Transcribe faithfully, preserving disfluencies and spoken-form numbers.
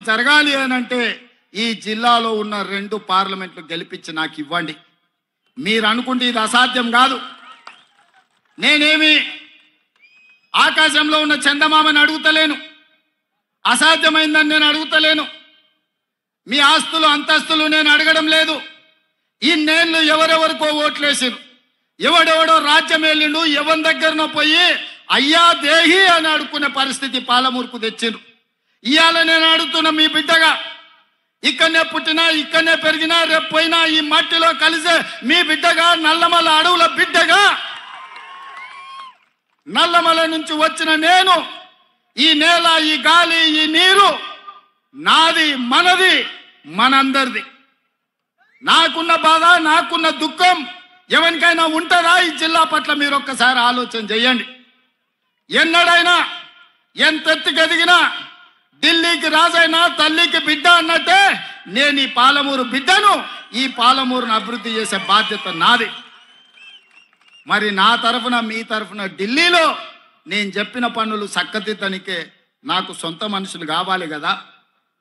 జరగాలి అని అంటే ఈ జిల్లాలో ఉన్న రెండు పార్లమెంట్లు గెలిపించి నాకు ఇవ్వండి. మీరు అనుకుంటే ఇది అసాధ్యం కాదు. నేనేమి ఆకాశంలో ఉన్న చందమామని అడుగుతలేను, అసాధ్యమైందని నేను అడుగుతలేను. మీ ఆస్తులు అంతస్తులు నేను అడగడం లేదు. ఇన్నేళ్ళు ఎవరెవరికో ఓట్లేసారు, ఎవడెవడో రాజ్యం వెళ్ళిండు, ఎవరి దగ్గరనో పోయి అయ్యా దేహి అని అడుక్కునే పరిస్థితి పాలమూరుకు తెచ్చిండ్రు. ఇవాళ నేను అడుగుతున్నా మీ బిడ్డగా, ఇక్కడనే పుట్టినా ఇక్కడనే పెరిగినా రేపు పోయినా ఈ మట్టిలో కలిసే మీ బిడ్డగా, నల్లమల అడవుల బిడ్డగా, నల్లమల నుంచి వచ్చిన నేను ఈ నేల, ఈ గాలి, ఈ నీరు నాది, మనది, మనందరిది. నాకున్న బాధ, నాకున్న దుఃఖం ఎవరికైనా ఉంటుందా ఈ జిల్లా పట్ల? మీరు ఒక్కసారి ఆలోచన చేయండి. ఎన్నడైనా ఎంతెత్తుకు ఎదిగినా ఢిల్లీకి రాజైనా తల్లికి బిడ్డ అన్నట్టే నేను ఈ పాలమూరు బిడ్డను, ఈ పాలమూరును అభివృద్ధి చేసే బాధ్యత నాది. మరి నా తరఫున మీ తరఫున ఢిల్లీలో నేను చెప్పిన పనులు చక్కదిద్దనికే నాకు సొంత మనుషులు కావాలి కదా.